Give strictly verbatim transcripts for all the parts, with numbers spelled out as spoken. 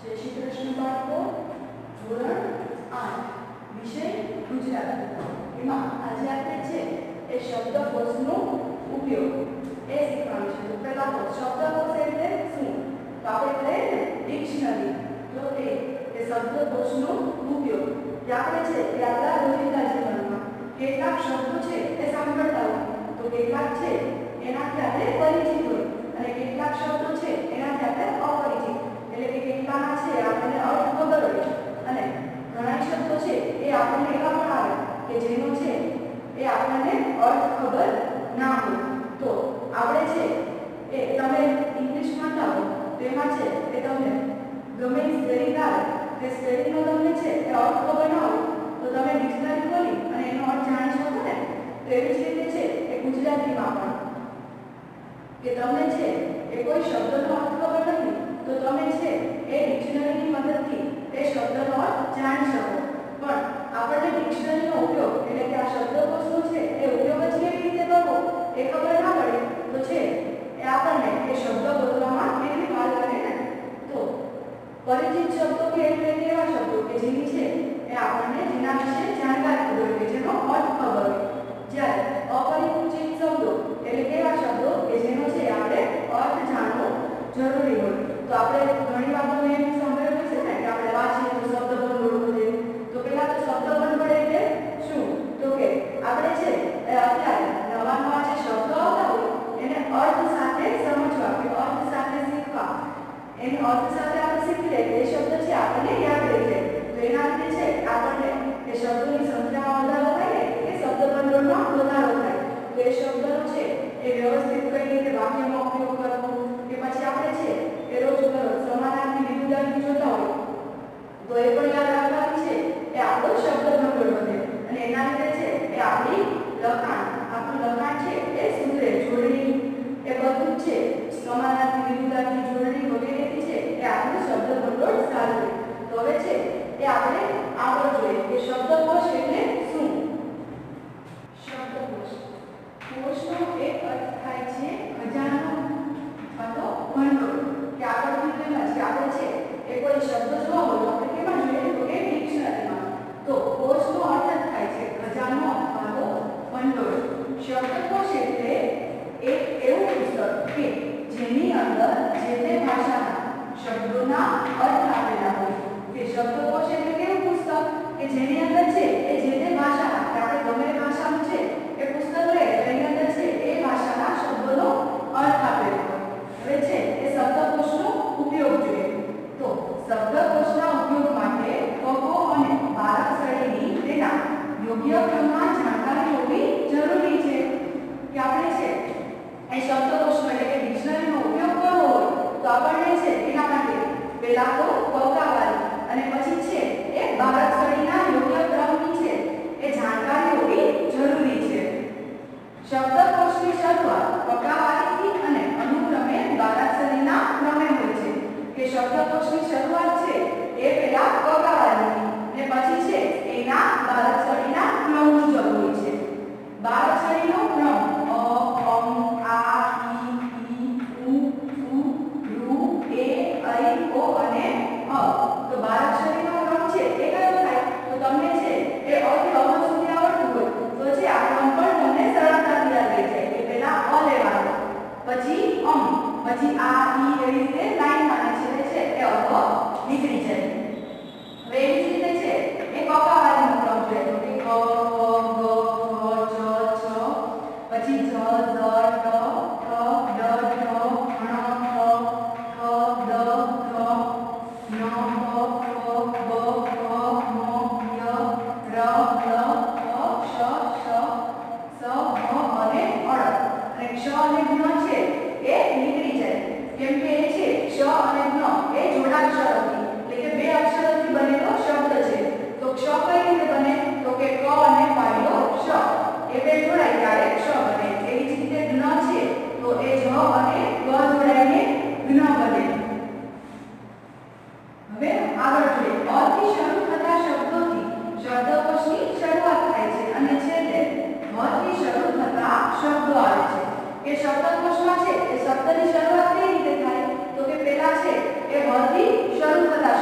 જય શ્રી કૃષ્ણ બાળકો. ધોરણ આઠ વિષય ગુજરાતી. એમાં આજે આપણે છે એ શબ્દકોશનો ઉપયોગ એ શીખવાનું છે. તો પહેલા તો શબ્દકોશ એટલે શું? તો આપણે કહીએ ને ડિક્શનરી. તો એ એ શબ્દકોશનો ઉપયોગ કે આપણે છે એ આપણા રોજિંદા જીવનમાં કેટલાક શબ્દો છે એ સાંભળતા હોય, તો કેટલાક છે એનાથી આપણે પરિચિત હોય અને કેટલાક શબ્દો છે એનાથી આપણે અપરિચિત. એટલે કે કેટલાના છે આપણને અર્થ ખબર હોય અને ઘણા શબ્દો છે એ આપણને એવા પણ આવે કે જેનો છે એ આપણને અર્થ ખબર ના હોય. તો આપણે છે એ તમે ઇંગ્લિશ વાંચતા હો તેમાં છે એ તમને ગમે તે સ્પેલિંગ આવે તે સ્પેલિંગનો તમને છે એ અર્થ ખબર ના હોય તો તમે ડિક્શનરી ખોલી અને એનો અર્થ જાણી શકો ને. તો એવી જ રીતે છે એ ગુજરાતીમાં પણ કે તમને છે એ કોઈ શબ્દનો અર્થ ખબર નથી તો તમે છે એ ડિક્શનરીની મદદથી એ શબ્દનો અર્થ જાણી શકો. પણ આપણને ડિક્શનરીનો ઉપયોગ એટલે કે આ શબ્દકોશનો છે એ ઉપયોગ જ કેવી રીતે કરવો એ ખબર ના પડે તો છે એ આપણને એ શબ્દ બોલવામાં કેટલી વાર લાગે ને. તો પરિચિત શબ્દો કે એટલે એવા શબ્દો કે જેની છે એ આપણને જેના વિશે જાણકારી હોય કે જેનો અર્થ ખબર હોય. જ્યારે અપરિચિત શબ્દો એટલે કેવા શબ્દો કે જેનો છે આપણે અર્થ જાણવો જરૂરી હોય. તો આપણે ઘણી વાર તમે એમ સાંભળ્યું છે ને કે આપણે વાંચીએ તો શબ્દ ભંડોળ વધે. તો પહેલા તો શબ્દ ભંડોળ એટલે શું? તો કે આપણે છે એ અત્યારે નવા નવા જે શબ્દો આવતા હોય એને અર્થ સાથે સમજવા કે અર્થ સાથે શીખવા, એને અર્થ સાથે આપણે શીખી લઈએ એ શબ્દ છે આપણને યાદ રહી જાય. તો એના લીધે છે આપણને એ શબ્દોની સંખ્યામાં વધારો થાય ને કે શબ્દ ભંડોળમાં વધારો થાય. તો એ શબ્દનો છે એ વ્યવસ્થિત કઈ રીતે વાક્યમાં ઉપયોગ કરવો કે પછી આપણે છે એ રોજ સમાનાર્થી વિરુદ્ધાર્થી જોતા હોય તો એ પણ યાદ રાખવાની છે એ આપણો શબ્દ ભંડોળ વધે અને એના લીધે છે એ આપણી લખાણ આપણું લખાણ છે એ સુધરે. જોડણી એ બધું જ છે સમાનાર્થી વિરુદ્ધાર્થી જોડણી વગેરેથી છે એ આપણું શબ્દ ભંડોળ સારું રહે. તો હવે છે એ આપણે આગળ જોઈએ કે શબ્દકોશ એટલે શું? શબ્દકોશ કોશનો એક અર્થ થાય છે ખજાનો અથવા તો ભંડોળ. કે આગળ કીધું છે આપણે છે એ કોઈ શબ્દ જોવો હોય તો આપણે કેમાં જોઈએ તો કે ડિક્શનરીમાં. તો કોશનો અર્થ થાય છે ખજાનો અથવા તો ભંડોળ. શબ્દકોશ એટલે એક એવું પુસ્તક કે જેની અંદર જે તે ભાષાના શબ્દોના અર્થ આપેલા હોય. કે શબ્દકોશ એટલે કેવું પુસ્તક કે જેની અંદર છે એ જે તે ભાષાના કે આપણે ગમે તે ભાષાનું છે એ પુસ્તક લે એની અંદર છે એ ભાષાના શબ્દોનો અર્થ આપેલો હોય. હવે છે એ શબ્દકોશનો ઉપયોગ જોઈએ. તો શબ્દકોશના ઉપયોગ માટે કકો અને બારાક્ષરીની તેના યોગ્ય ક્રમમાં જાણકારી હોવી જરૂરી છે. કે આપણે છે એ શબ્દકોશનો એટલે કે ડિક્શનરીનો ઉપયોગ કરવો હોય તો આપણને છે એના માટે પહેલા તો કકાવાળી અને પછી છે એ બારાક્ષરીના યોગ્ય ક્રમની છે એ જાણકારી હોવી જરૂરી છે. શબ્દકોશની શરૂઆત કકાવાળીથી અને અનુક્રમે બારાક્ષરીના ક્રમે હોય છે. કે શબ્દકોશની શરૂઆત છે એ પહેલા કકાવાળીથી અને પછી છે એના બારાક્ષરીના ક્રમ મુજબ હોય છે. બારાક્ષરીનો ક્રમ અ, અમ, આ, ઈ, ઈ, ઉ, ઉ, ઋ, એ, ઐ, ઓ અને અ. તો બારાક્ષરીનો ક્રમ છે એ કયો થાય? તો તમને છે એ અ થી અ સુધી આવડતું હોય તો છે આ ક્રમ પણ તમને સરળતાથી યાદ રહી જાય. કે પહેલા અ લેવાનો, પછી અમ, પછી આ, ઈ એવી રીતે લાઈનમાં અને છેલ્લે છે એ અ નીકળી જાય. હવે એવી રીતે છે એ કકાવાળીનો ક્રમ જોઈએ તો કે ક, ખ, ગ, ઘ, ચ, છ, પછી જ, ઝ, ટ, ઠ, ડ, ઢ, ણ, ફ, ખ, દ, ધ, ન, પ, ફ, બ, ભ, મ, ય, ર, લ, ફ, શ, શ, સ, ભ અને અળ. અને ક્ષ અને જ્ઞ છે એ નીકળી જાય કેમ કે એ છે ક્ષ અને જ્ઞ એ જોડાક્ષરોથી એટલે કે બે અક્ષરોથી બનેલો શબ્દ છે. તો ક્ષ કઈ રીતે બને? તો કે ક અને પાયો શ એ બે જોડાય ત્યારે ક્ષ બને. એવી જ રીતે જ્ઞ છે તો એ જ અને ગ જોડાઈને જ્ઞ બને. હવે આગળ જોઈએ અ થી શરૂ થતા શબ્દોથી શબ્દકોશની શરૂઆત થાય છે અને છેલ્લે હ થી શરૂ થતા શબ્દો આવે છે. કે શબ્દકોશમાં છે એ શબ્દની શરૂઆત કઈ રીતે થાય? તો કે પહેલા છે એ હ થી શરૂ થતા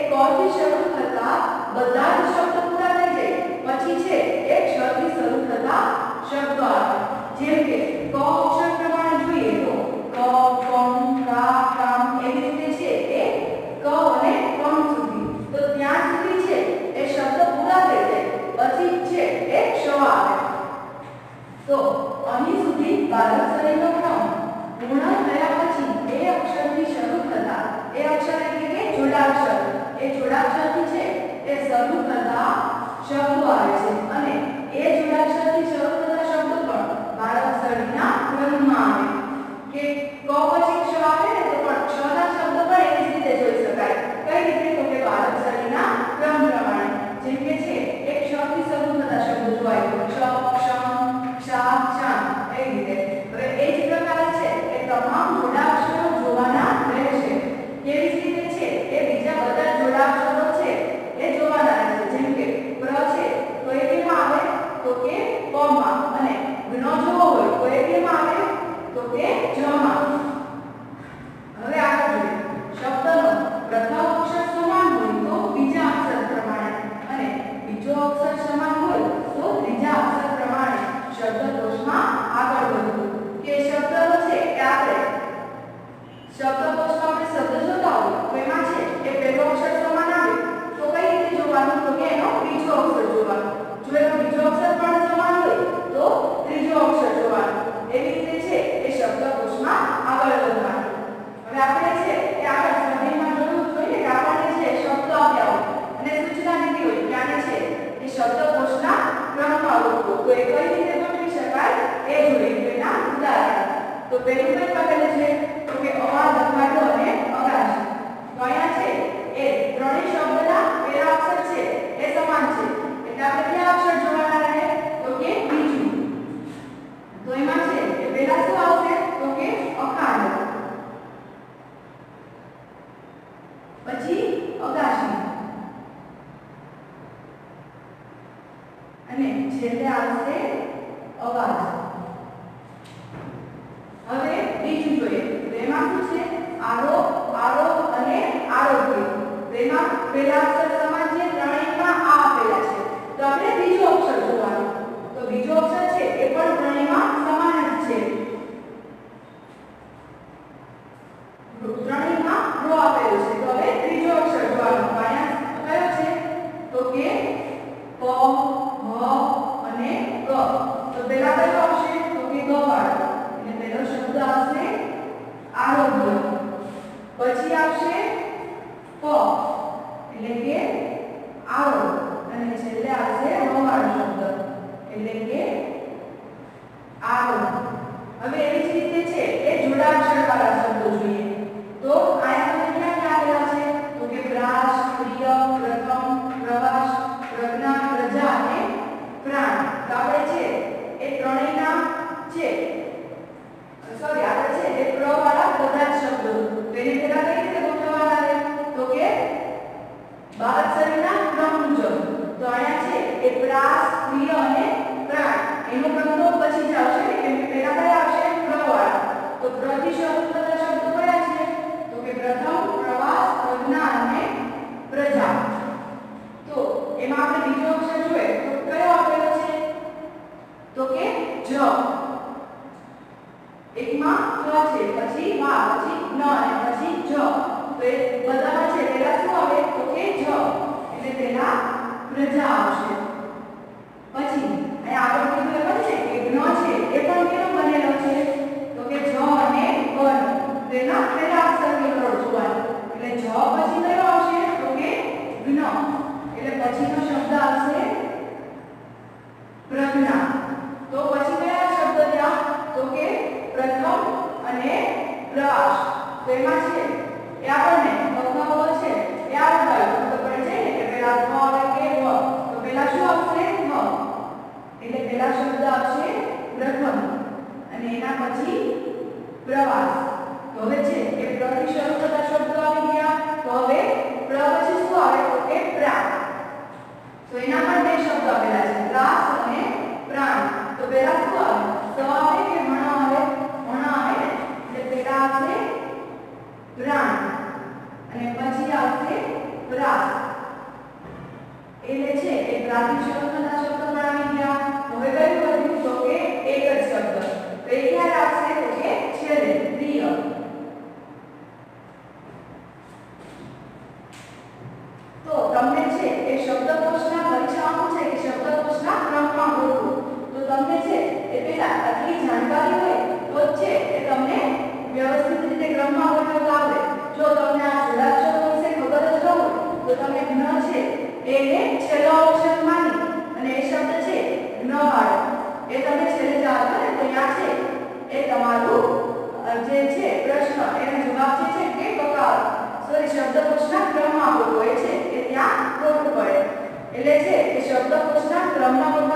ક થી શરૂ થતા બધા જ શબ્દ પૂરા થઈ જાય પછી છે એ ક્ષ થી શરૂ થતા શબ્દો આવે જેમ કે ક અક્ષર પ્રમાણે જોઈએ તો ક કમ કા કામ એવી રીતે છે એ ક અને કમ સુધી તો ત્યાં સુધી છે એ શબ્દ પૂરા થઈ જાય પછી છે એ ક્ષ આવે તો અહીં સુધી બારાક્ષરીનો ક્રમ પૂર્ણ થયા પછી એ અક્ષરથી શરૂ થતા એ અક્ષર એટલે કે જોડાક્ષર એ જોડાક્ષરથી છે એ શરૂ થતા શબ્દો આવે છે અને એ જોડાક્ષરથી શરૂ થતા શબ્દો પણ બારાક્ષરીના ક્રમમાં આવે કે ક પછી ક્ષ આવે ને તો પણ ક્ષના શબ્દ પણ એવી જ રીતે જોઈ શકાય કઈ રીતે તો કે બારાક્ષરીના ક્રમ પ્રમાણે જેમ કે છે એક ક્ષ થી શરૂ થતા શબ્દો જોવાય તો ક્ષ ક્ષમ ક્ષા ક્ષામ એ રીતે હવે એ જ પ્રકારે છે એ તમામ જોડાક્ષરો જોવાના રહેશે કેવી રીતે છે એ બીજા બધા જોડાક્ષરો છે એ જોવાના રહેશે જેમ કે પ્ર છે તો એ કેમાં આવે તો કે પ માં અને જ્ઞ જોવો હોય તો એ કેમાં આવે તો કે જ માં હવે આગળ જોઈએ શબ્દનો પ્રથમ અક્ષર સમાન હોય તો બીજા અક્ષર પ્રમાણે અને બીજો અક્ષર સમાન હોય તો ત્રીજા અક્ષર પ્રમાણે શબ્દકોશમાં આગળ વધવું કે શબ્દનો છે કે આપણે શબ્દકોશમાં આપણે શબ્દ જોતા હોય તો એમાં છે એ પહેલો અક્ષર સમાન આવે તો કઈ રીતે જોવાનું તો કે એનો બીજો અક્ષર જોવાનો જો એનો બીજો અક્ષર પણ સમાન હોય તો ત્રીજો અક્ષર જોવાનો એવી રીતે છે એ શબ્દકોશમાં આગળ વધવાનું હવે આપણે છે કે આગળ સ્વાધ્યાયમાં જોયું જોઈએ કે આપણને છે શબ્દ આપ્યા હોય અને સૂચના દીધી હોય કે આને છે એ શબ્દકોશના ક્રમમાં લખો તો એ કઈ રીતે ગોઠવી શકાય એ જોઈએ તો એના ઉદાહરણ તો પહેલું કઈ આપેલું છે તો કે અવાજ અખાડો અને અગાશી તો અહીંયા છે એ ત્રણેય શબ્દના પહેલા અક્ષર છે એ સમાન છે એટલે આપણે કયા અક્ષર જોવાના રહે તો કે બીજું તો એમાં છે કે પહેલા શું આવશે તો કે અખાડ પછી અગાશી અને છેલ્લે આવશે અવાજ હવે બીજું જોઈએ તો એમાં શું છે આરોપ આરોપ અને આરોગ્ય તેમાં પહેલા અક્ષર સમાન છે ત્રણેયમાં આ આપેલા છે તો આપણે બીજો અક્ષર જોવાનો તો બીજો અક્ષર છે એ પણ ત્રણેયમાં સમાન જ છે ત્રણેયમાં રો આપેલો છે તો હવે ત્રીજો અક્ષર જોવાનો અહીંયા કયો છે તો કે પ હ અને ગ તો પહેલા કયો આવશે તો કે ગ વાળો એટલે પહેલો શબ્દ આવશે આરોગ્ય પછી આવશે પ એટલે કે આરો અને છેલ્લે આવશે ર વાળો શબ્દ એટલે કે આરો હવે એવી જ રીતે છે એ જોડાક્ષર વાળા શબ્દો જોઈએ તો આયા તમને ક્યાં આપેલા છે તો કે પ્રાસ પ્રિય પ્રથમ પ્રવાસ પ્રજ્ઞા પ્રજા અને પ્રાણ તો આપણે છે એ ત્રણેયના છે સોરી આપણે છે એ પ્ર વાળા બધા જ શબ્દો તેને પહેલા કઈ રીતે ગોઠવવાના છે તો કે બારાક્ષરીના ક્રમ મુજબ તો અહીંયા છે એ પ્રાસ પ્રિય અને પ્રાણ એનો ક્રમ તો પછી જ આવશે કેમ કે પહેલા કયા આવશે પ્ર વાળા તો પ્ર થી શરૂ થતા શબ્દો કયા છે તો કે પ્રથમ પ્રવાસ પ્રજ્ઞા અને પ્રજા તો એમાં આપણે બીજો અક્ષર જોઈએ તો કયો આપેલો છે તો કે જ એકમાં ક છે પછી વા પછી ન અને પછી જ તો એ બધામાં છે પહેલા શું આવે તો કે જ એટલે પહેલા પ્રજા આવશે પછી અહીંયા આગળ કીધું એ પણ છે કે જ્ઞ છે એ પણ કેનો બનેલો છે તો કે જ અને ગણ તેના પહેલા અક્ષર કેવો જોવાનો એટલે જ પછી કયો આવશે તો કે જ્ઞ એટલે પછીનો શબ્દ આવશે પ્રજ્ઞા તો પછી કયા શબ્દ ત્યાં તો કે પ્રથમ અને પ્રવાસ તો એમાં છે એ આપણને અગાઉ છે એ આવડે તો પડે છે ને કે પહેલા ધ આવે કે વ તો પહેલા શું આવશે ધ એટલે પહેલા શબ્દ આવશે પ્રથમ અને એના પછી પ્રવાસ તો હવે છે કે પ્ર થી શરૂ થતા શબ્દો આવી ગયા તો હવે પ્ર પછી શું આવે તો કે પ્રા તો એના પણ બે શબ્દ આપેલા છે પ્રાસ અને પ્રાણ તો પહેલા શું આવે સ આવે કે મણ આવે મણ આવે એટલે પહેલા આવશે પ્રાણ અને પછી આવશે પ્રાસ તમને છે એ પેલા આટલી જાણકારી હોય તો જ છે એ તમને વ્યવસ્થિત રીતે ક્રમમાં ગોઠવતા આવડે. જો તમને આ જોડાક્ષરો વિશે ખબર જ ન હોય તો તમે જ્ઞ છે એને છેલ્લો અક્ષર માની અને એ શબ્દ છે જ્ઞ વાળો એ તમે છેલ્લે જાઓ ને તો યા છે એ તમારું જે છે પ્રશ્ન એનો જવાબ જે છે કે કકાર સોરી શબ્દકોશના ક્રમમાં ગોઠવાય છે એ ત્યાં ખોટું પડે. એટલે છે કે શબ્દકોશના ક્રમમાં